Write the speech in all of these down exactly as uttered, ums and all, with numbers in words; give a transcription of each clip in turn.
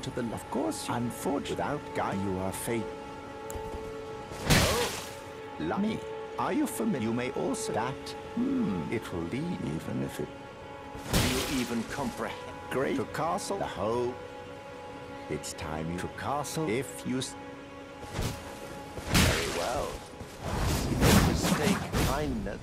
to the... Of course, unfortunately, without guide, you are fate. Oh, Lummy, are you familiar? You may also... That, hmm, it will lead, even if it... Do you even comprehend? Great. To castle, the whole... It's time to castle, if you... Very well. You make mistake, kindness.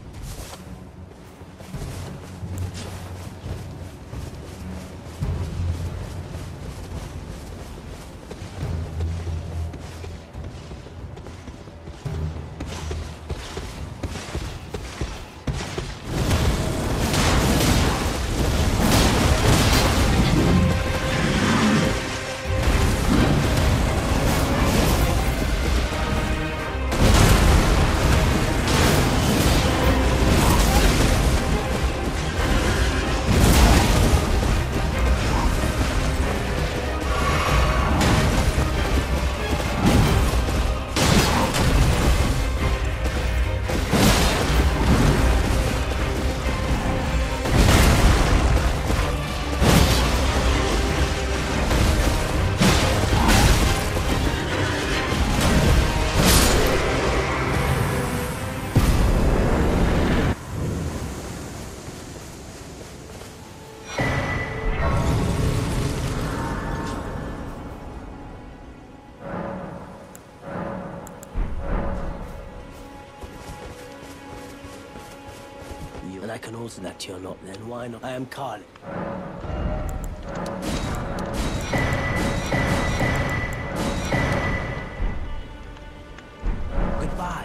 And I can answer that to your lot then, why not? I am Carly. Goodbye.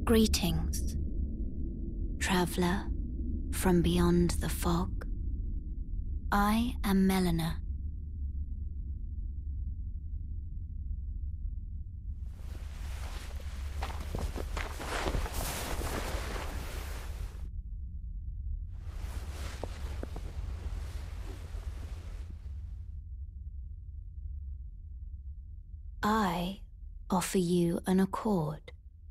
Greetings, traveler from beyond the fog. I am Melina. I offer you an accord.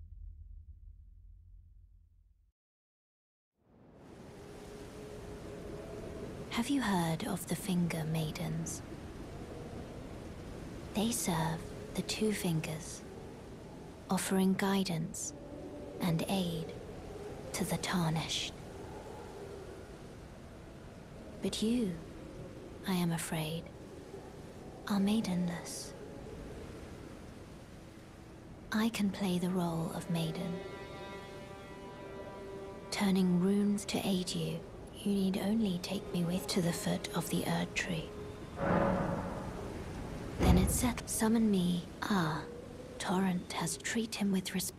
Have you heard of the Finger Maidens? They serve the Two Fingers, offering guidance and aid to the tarnished. But you, I am afraid, are maidenless. I can play the role of maiden, turning runes to aid you. You need only take me with to the foot of the Erd Tree. Then it's set. Summon me. Ah, Torrent has treated him with respect.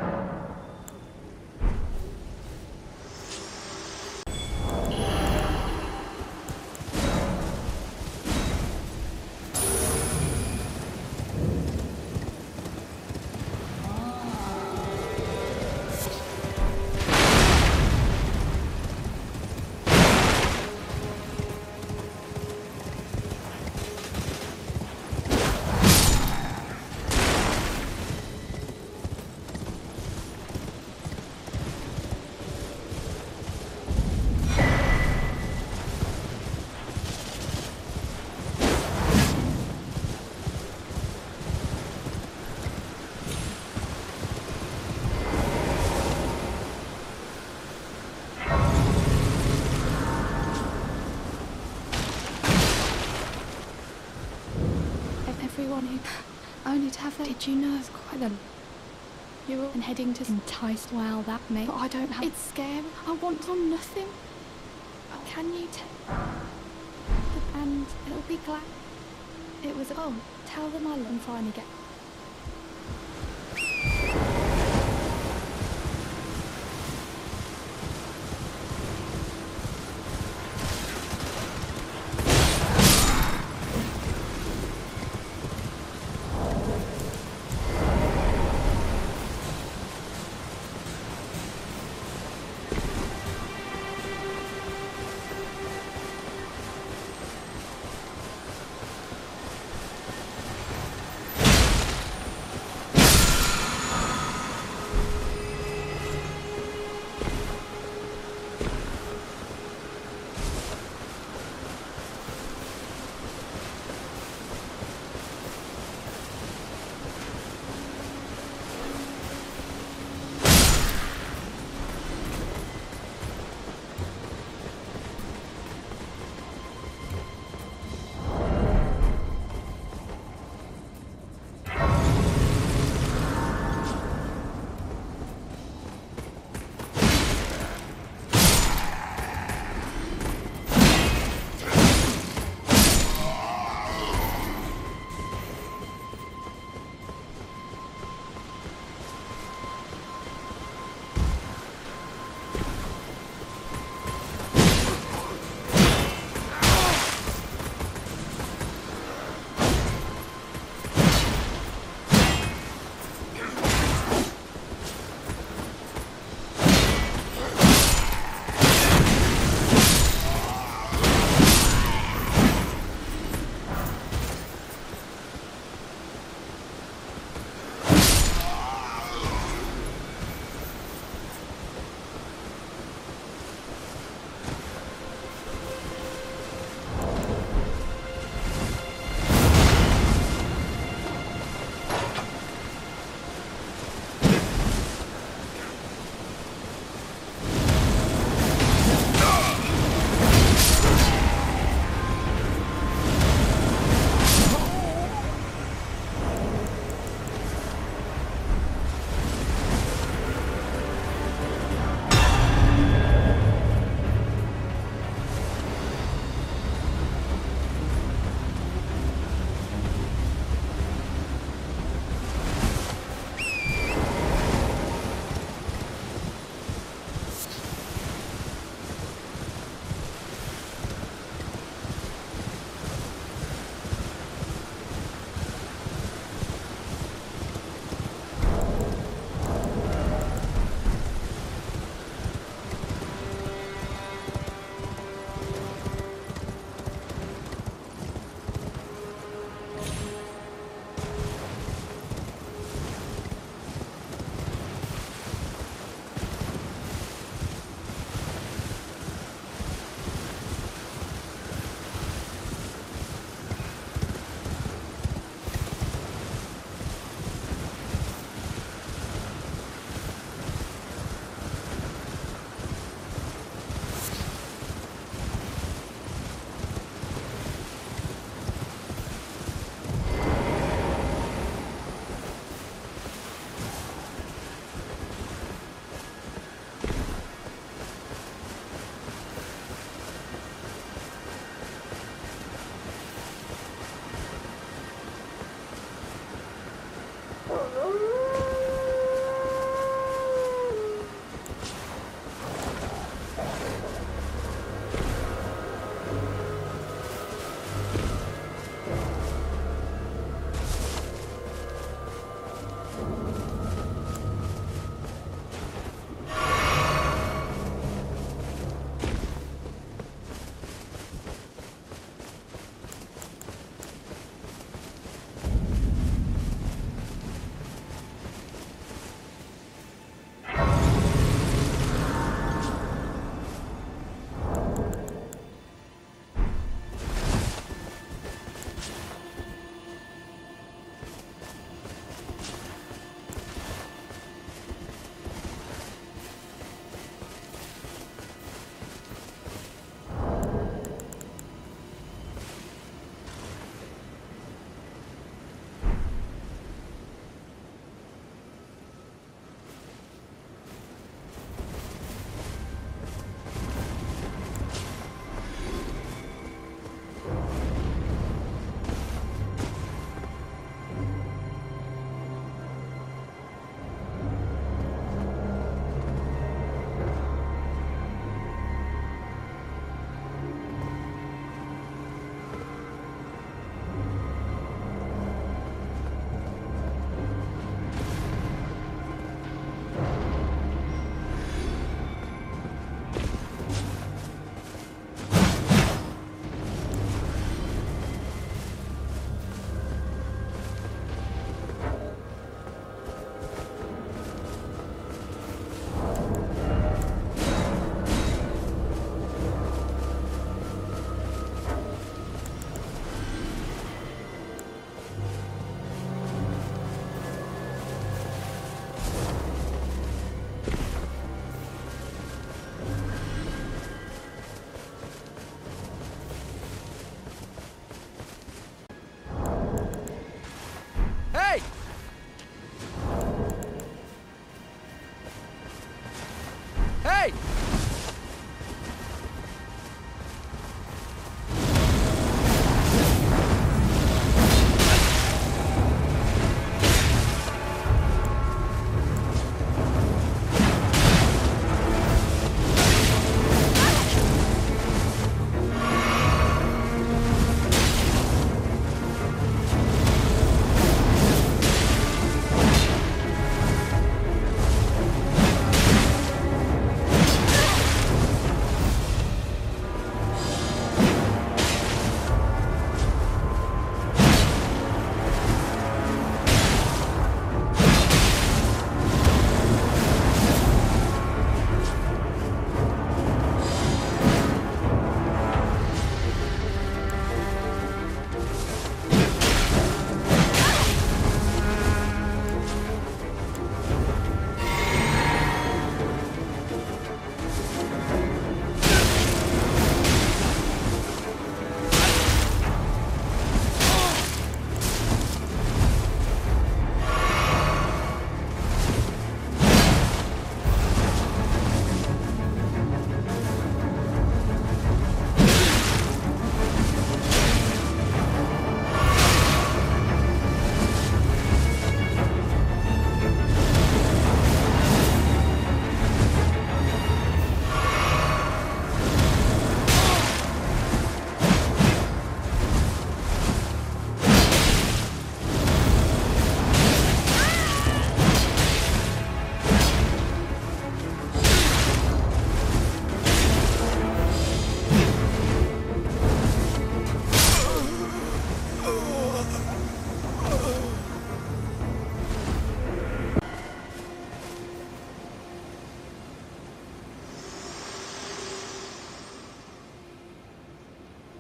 Everyone who only to have that. Did you know it's quite a. You're all and heading to enticed. Well, that may. But I don't have. It's scary. I want on nothing. Can you tell? And it'll be glad. It was. Oh, tell them I love and finally get.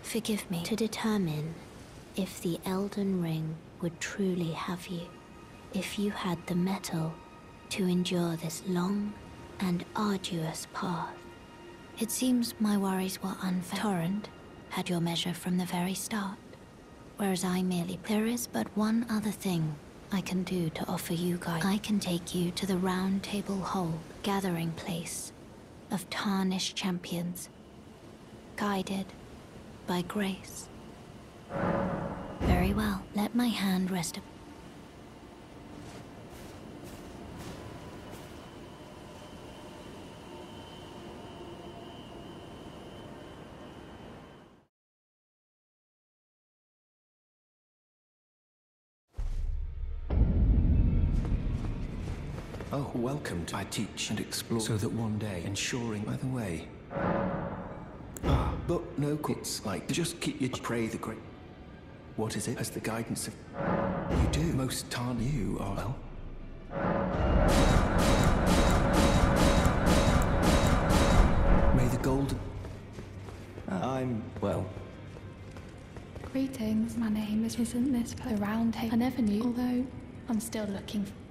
Forgive me. To determine if the Elden Ring would truly have you, if you had the mettle to endure this long and arduous path. It seems my worries were unfair. Torrent had your measure from the very start, whereas I merely... There is but one other thing I can do to offer you guys. I can take you to the Round Table Hold, gathering place of tarnished champions, guided by grace. Very well, let my hand rest upon... Oh, welcome to I teach and explore so that one day, ensuring by the way. Ah, but no it's like just keep your pray the great. What is it? As the guidance of you do. Most tarn you are well. May the golden I'm well. Greetings, my name is isn't this the round table? I never knew, although I'm still looking for...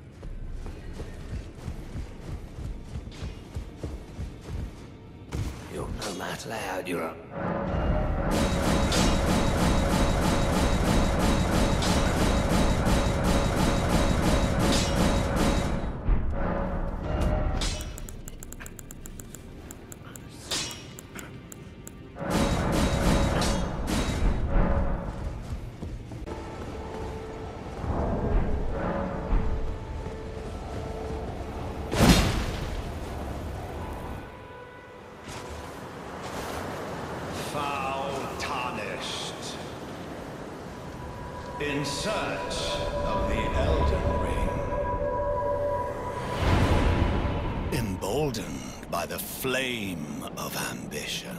You're no matter loud, you're up. In search of the Elden Ring. Emboldened by the flame of ambition.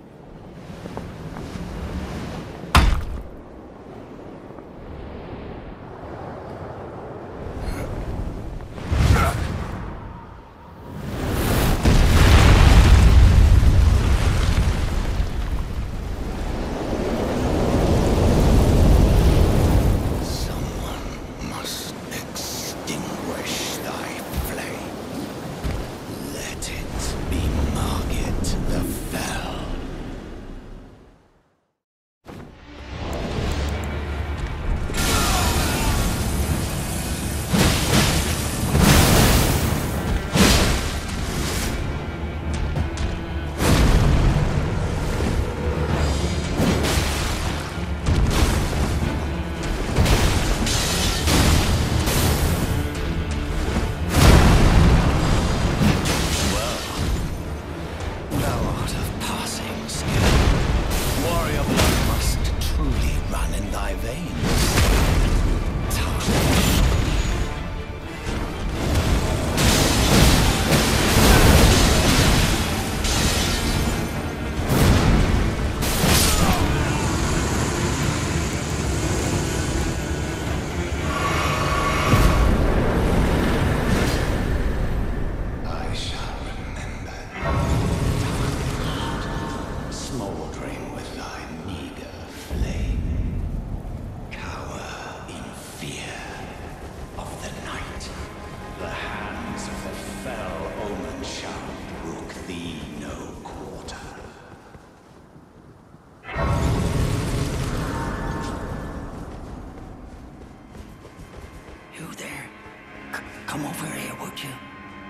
Come over here, would you?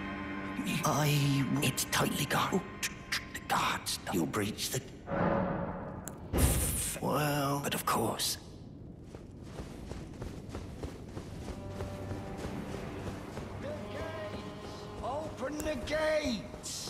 I... It's tightly guarded. The guards... You'll breach the... Well... But of course... The gates! Open the gates!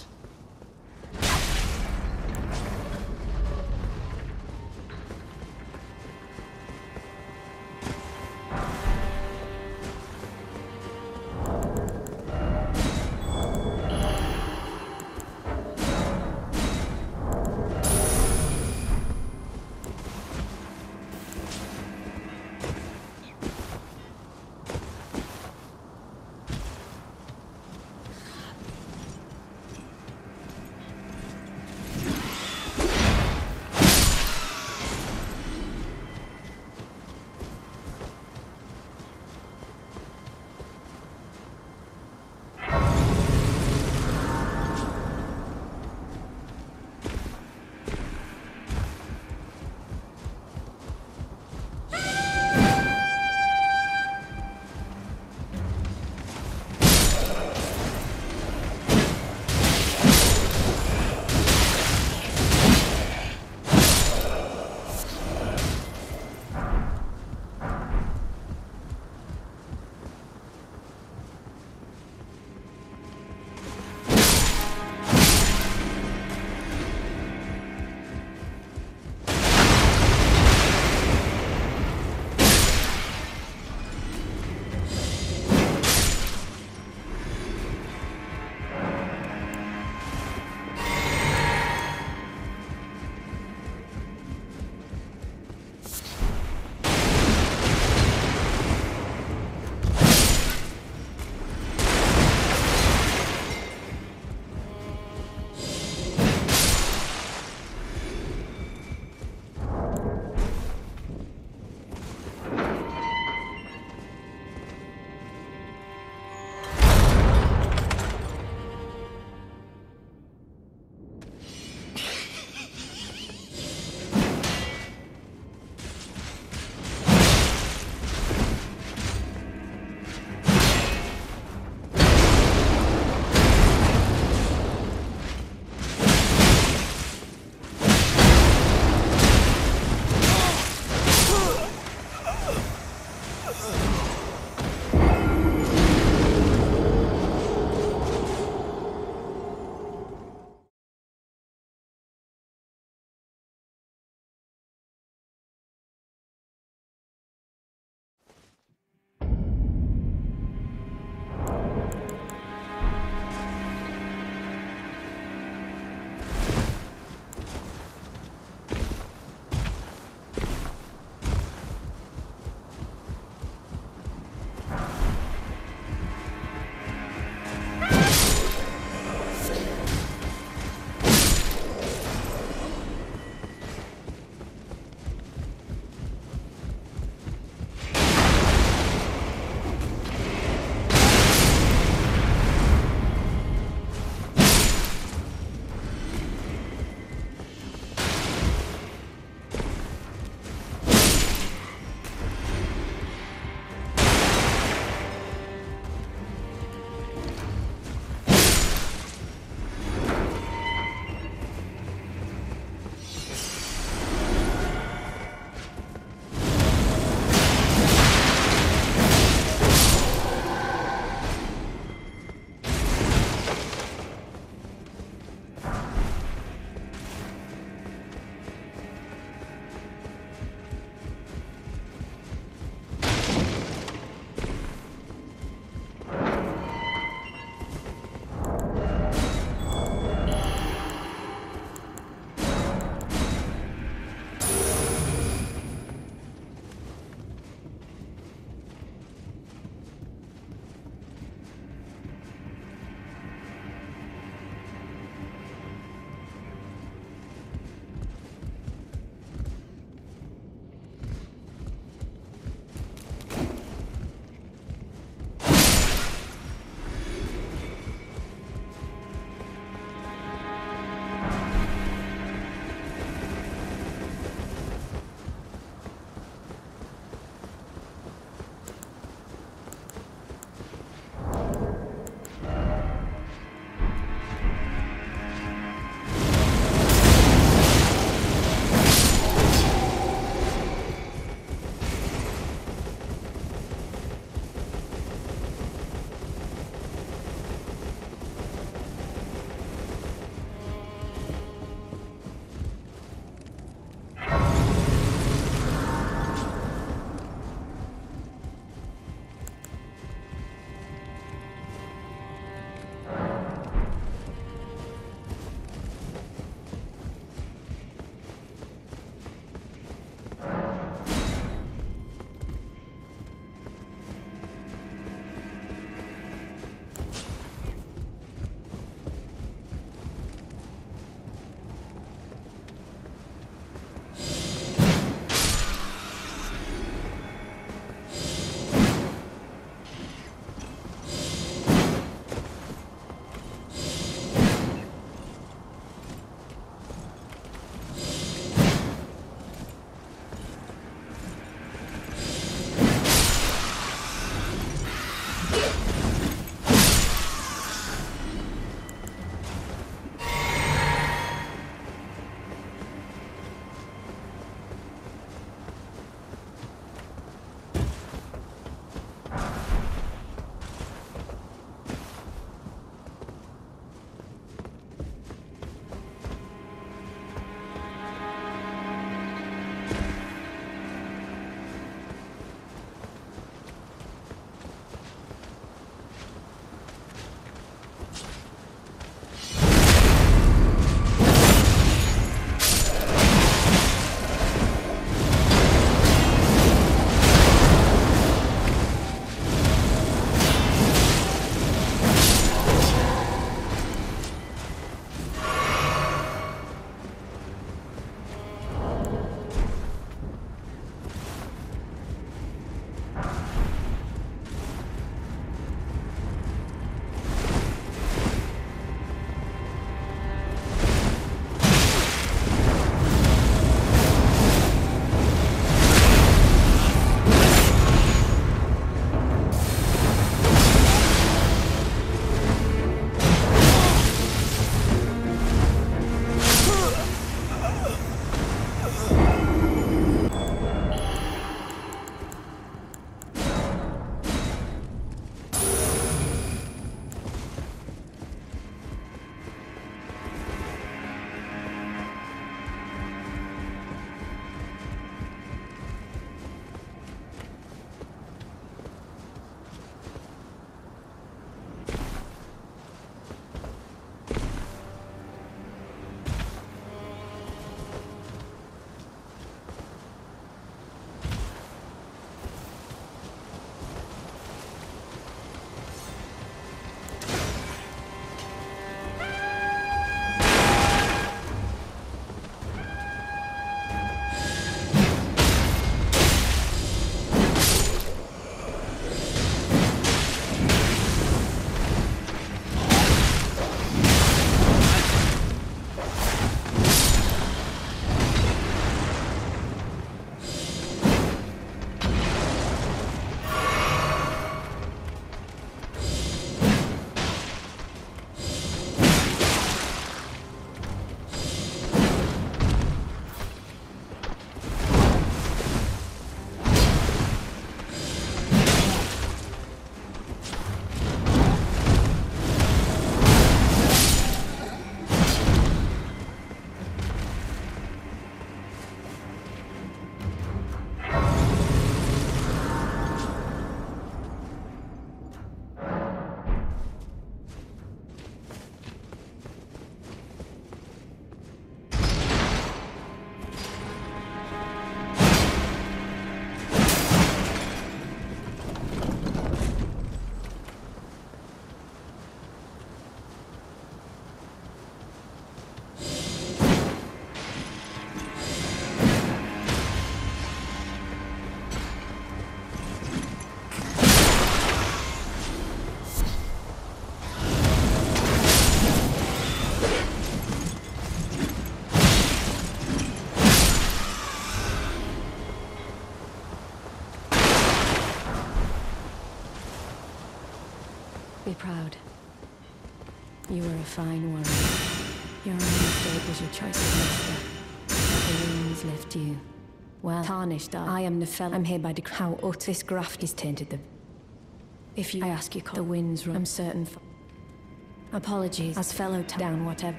Be proud. You were a fine warrior. Your only mistake was your choice of master. The wounds left you. Well, tarnished are. I am the fellow. I'm here by decree. How utter this graft is tainted them. If you I ask you, the winds run. I'm certain. For apologies, as fellow down, whatever.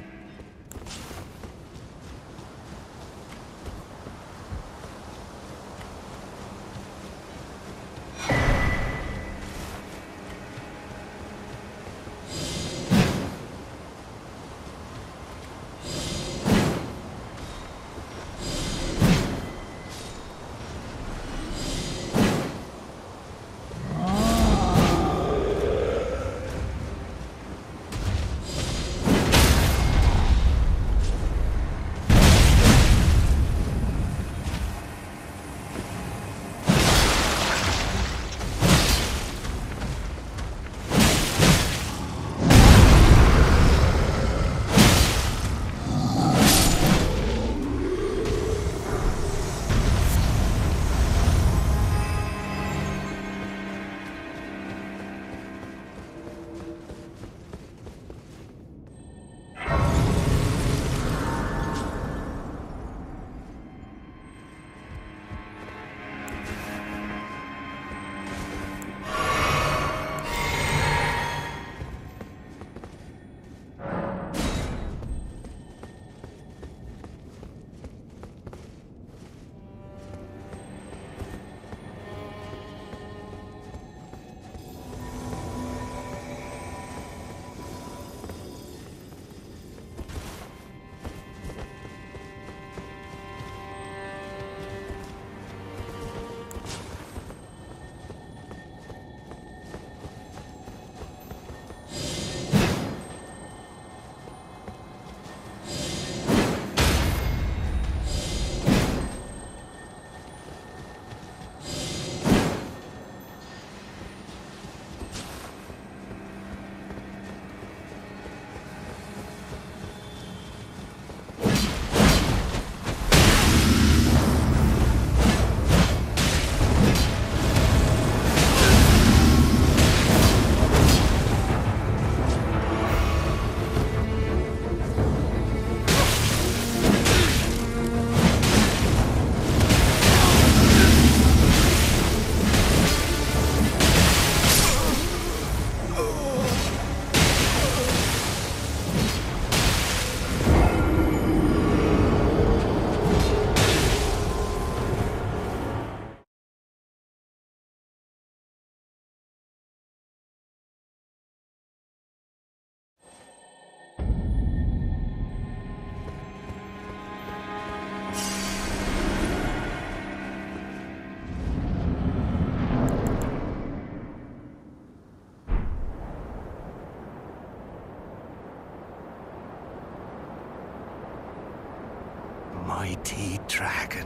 Mighty dragon,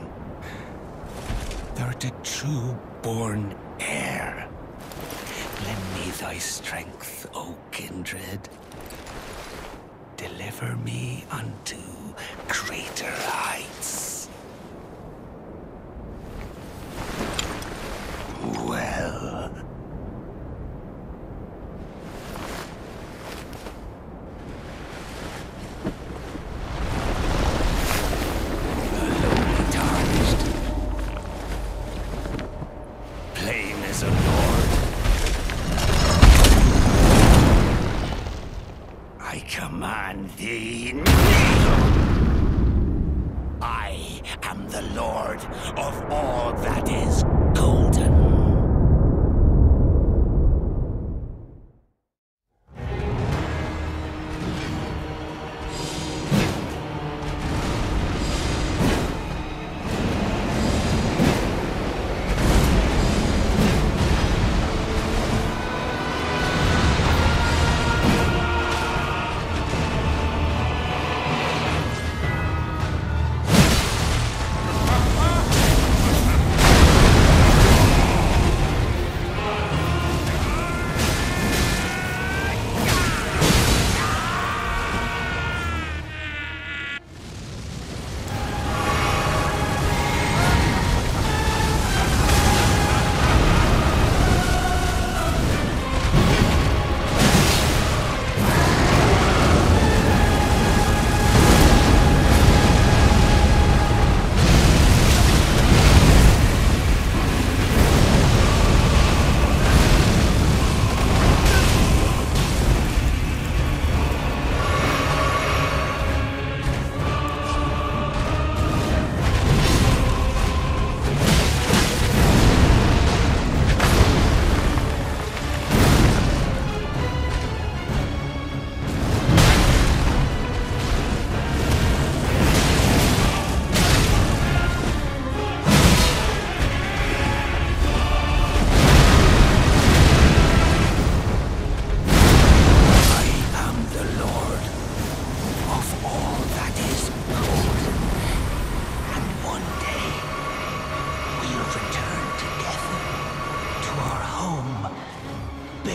thou'rt a true-born heir. Lend me thy strength, O kindred. Deliver me unto greater heights. Well. Thee kneel! I am the Lord of all that is golden.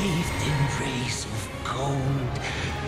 bathed in rays of gold,